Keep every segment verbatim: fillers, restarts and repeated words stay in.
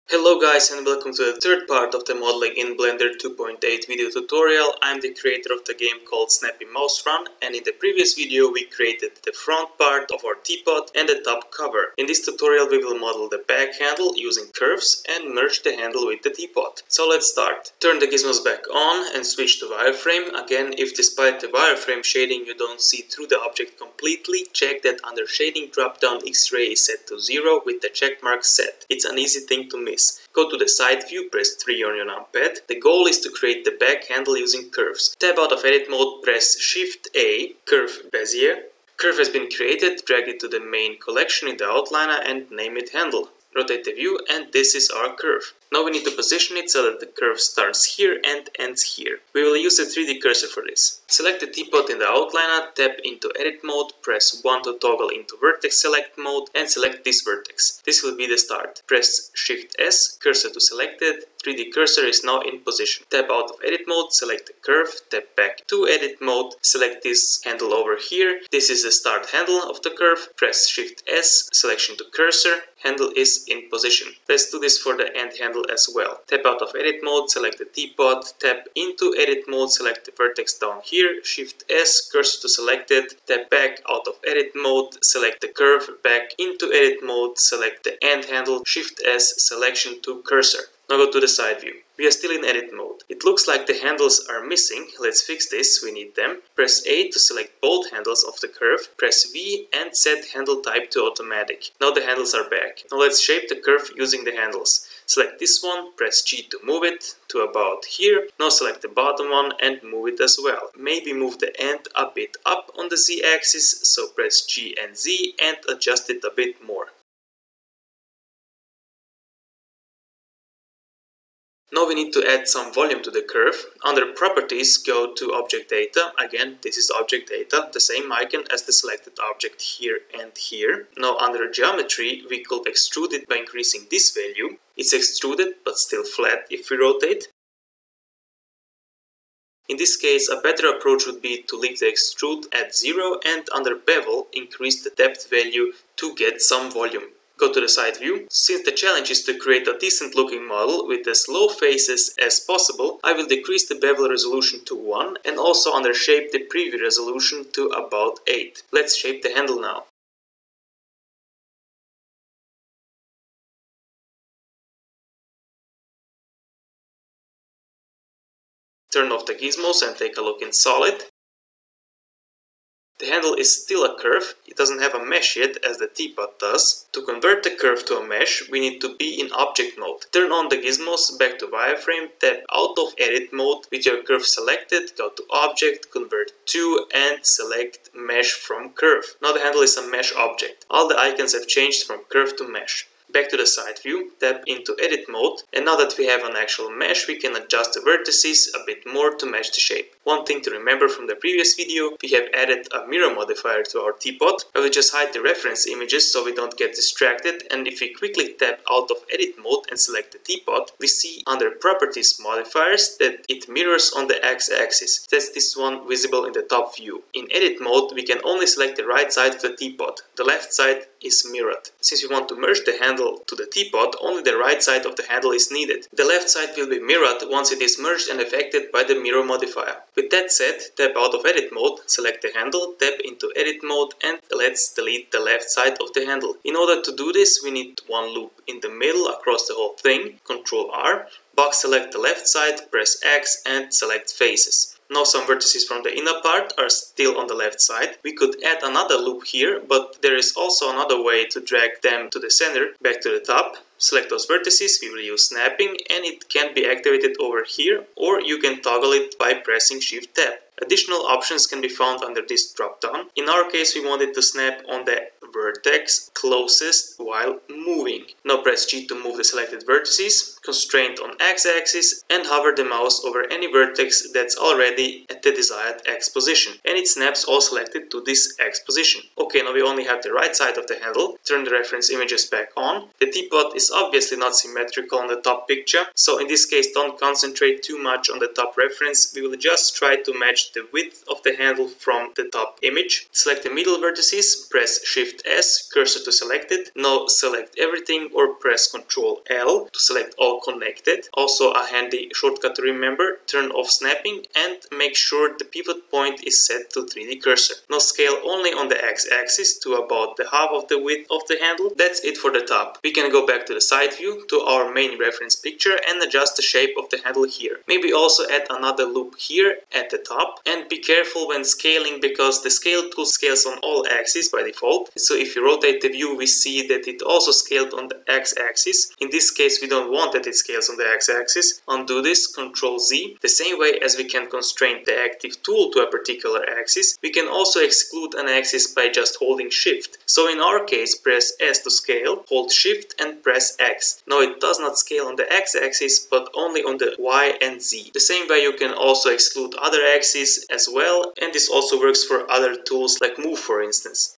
Hello guys and welcome to the third part of the modeling in Blender two point eight video tutorial. I'm the creator of the game called Snappy Mouse Run, and in the previous video we created the front part of our teapot and the top cover. In this tutorial we will model the back handle using curves and merge the handle with the teapot. So let's start. Turn the gizmos back on and switch to wireframe. Again, if despite the wireframe shading you don't see through the object completely, check that under shading drop-down X-ray is set to zero with the check mark set. It's an easy thing to miss. Go to the side view, press three on your numpad. The goal is to create the back handle using curves. Tab out of edit mode, press Shift A, curve Bezier. Curve has been created, drag it to the main collection in the outliner and name it handle. Rotate the view and this is our curve. Now we need to position it so that the curve starts here and ends here. We will use a three D cursor for this. Select the teapot in the outliner, tap into edit mode, press one to toggle into vertex select mode and select this vertex. This will be the start. Press Shift S, cursor to selected, three D cursor is now in position. Tap out of edit mode, select the curve, tap back to edit mode, select this handle over here. This is the start handle of the curve. Press Shift S, selection to cursor, handle is in position. Let's do this for the end handle as well. Tap out of edit mode, select the teapot, tap into edit mode, select the vertex down here, Shift S, cursor to selected, tap back out of edit mode, select the curve, back into edit mode, select the end handle, Shift S, selection to cursor. Now go to the side view. We are still in edit mode. It looks like the handles are missing. Let's fix this, we need them. Press A to select both handles of the curve. Press V and set handle type to automatic. Now the handles are back. Now let's shape the curve using the handles. Select this one, press G to move it to about here. Now select the bottom one and move it as well. Maybe move the end a bit up on the Z axis, so press G and Z and adjust it a bit more. Now we need to add some volume to the curve. Under properties, go to object data. Again, this is object data, the same icon as the selected object here and here. Now under geometry, we could extrude it by increasing this value. It's extruded but still flat if we rotate. In this case, a better approach would be to leave the extrude at zero and under bevel, increase the depth value to get some volume. Go to the side view. Since the challenge is to create a decent looking model with as low faces as possible, I will decrease the bevel resolution to one and also undershape the preview resolution to about eight. Let's shape the handle now. Turn off the gizmos and take a look in solid. The handle is still a curve, it doesn't have a mesh yet as the teapot does. To convert the curve to a mesh, we need to be in object mode. Turn on the gizmos, back to wireframe, tap out of edit mode, with your curve selected, go to object, convert to and select mesh from curve. Now the handle is a mesh object. All the icons have changed from curve to mesh. Back to the side view, tap into edit mode, and now that we have an actual mesh, we can adjust the vertices a bit more to match the shape. One thing to remember from the previous video, we have added a mirror modifier to our teapot. I will just hide the reference images so we don't get distracted, and if we quickly tap out of edit mode and select the teapot, we see under properties modifiers that it mirrors on the x-axis. That's this one visible in the top view. In edit mode, we can only select the right side of the teapot. The left side is mirrored. Since we want to merge the handle to the teapot, only the right side of the handle is needed. The left side will be mirrored once it is merged and affected by the mirror modifier. With that said, tap out of edit mode, select the handle, tap into edit mode and let's delete the left side of the handle. In order to do this, we need one loop in the middle across the whole thing, control R, box select the left side, press X and select faces. Now some vertices from the inner part are still on the left side. We could add another loop here, but there is also another way to drag them to the center, back to the top. Select those vertices, we will use snapping and it can be activated over here, or you can toggle it by pressing Shift Tab. Additional options can be found under this drop down. In our case we wanted to snap on the vertex closest while moving. Now press G to move the selected vertices, constraint on x-axis, and hover the mouse over any vertex that's already at the desired x position. And it snaps all selected to this x position. Okay, now we only have the right side of the handle. Turn the reference images back on. The teapot is obviously not symmetrical on the top picture, so in this case don't concentrate too much on the top reference. We will just try to match the width of the handle from the top image. Select the middle vertices, press Shift S, cursor to selected. Now select everything or press Control L to select all connected. Also a handy shortcut to remember, turn off snapping and make sure the pivot point is set to three D cursor. Now scale only on the x-axis to about the half of the width of the handle. That's it for the top. We can go back to the side view, to our main reference picture, and adjust the shape of the handle here. Maybe also add another loop here at the top, and be careful when scaling because the scale tool scales on all axes by default. So if you rotate the view, we see that it also scaled on the x-axis. In this case we don't want that it scales on the x-axis. Undo this, Control Z. The same way as we can constrain the active tool to a particular axis, we can also exclude an axis by just holding Shift. So in our case, press S to scale, hold Shift and press X. Now it does not scale on the x-axis but only on the Y and Z. The same way you can also exclude other axes as well, and this also works for other tools like Move, for instance.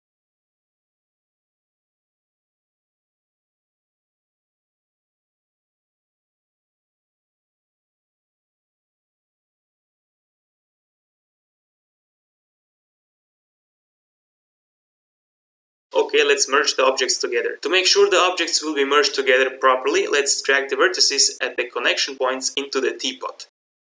Okay, let's merge the objects together. To make sure the objects will be merged together properly, let's drag the vertices at the connection points into the teapot.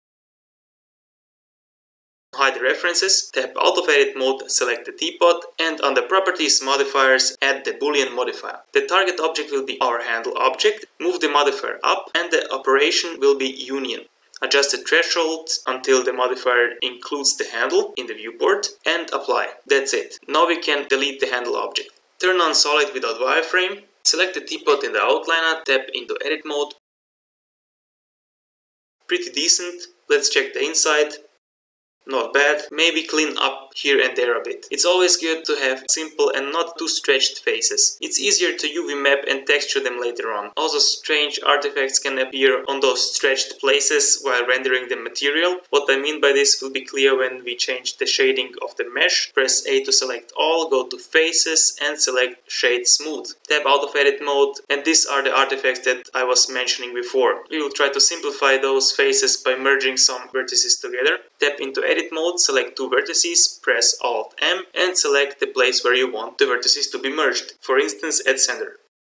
Hide the references, tap out of edit mode, select the teapot, and on the properties modifiers add the boolean modifier. The target object will be our handle object, move the modifier up, and the operation will be union. Adjust the threshold until the modifier includes the handle in the viewport and apply. That's it. Now we can delete the handle object. Turn on solid without wireframe, select the teapot in the outliner, tap into edit mode. Pretty decent. Let's check the inside. Not bad. Maybe clean up here and there a bit. It's always good to have simple and not too stretched faces. It's easier to U V map and texture them later on. Also, strange artifacts can appear on those stretched places while rendering the material. What I mean by this will be clear when we change the shading of the mesh. Press A to select all, go to faces and select shade smooth. Tap out of edit mode, and these are the artifacts that I was mentioning before. We will try to simplify those faces by merging some vertices together. Tap into edit mode, select two vertices, press Alt M and select the place where you want the vertices to be merged, for instance at center.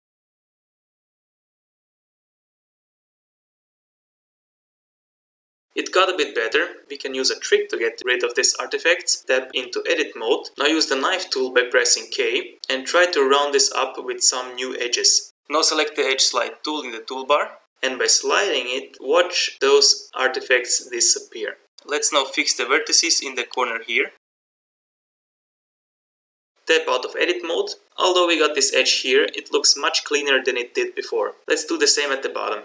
It got a bit better. We can use a trick to get rid of these artifacts. Tap into edit mode. Now use the knife tool by pressing K and try to round this up with some new edges. Now select the edge slide tool in the toolbar, and by sliding it, watch those artifacts disappear. Let's now fix the vertices in the corner here. Tap out of edit mode. Although we got this edge here, it looks much cleaner than it did before. Let's do the same at the bottom.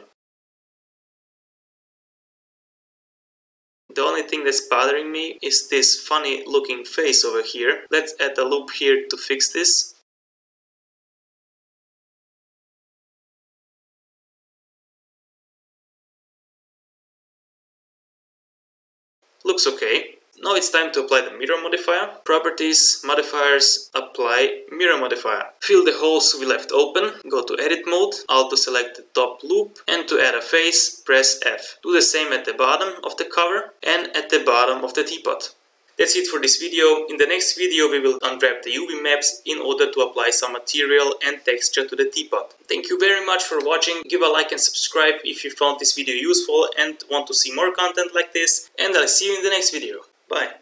The only thing that's bothering me is this funny looking face over here. Let's add a loop here to fix this. Looks okay. Now it's time to apply the mirror modifier. Properties, modifiers, apply mirror modifier. Fill the holes we left open, go to edit mode, Alt to select the top loop, and to add a face, press F. Do the same at the bottom of the cover and at the bottom of the teapot. That's it for this video. In the next video we will unwrap the U V maps in order to apply some material and texture to the teapot. Thank you very much for watching. Give a like and subscribe if you found this video useful and want to see more content like this. And I'll see you in the next video. Bye.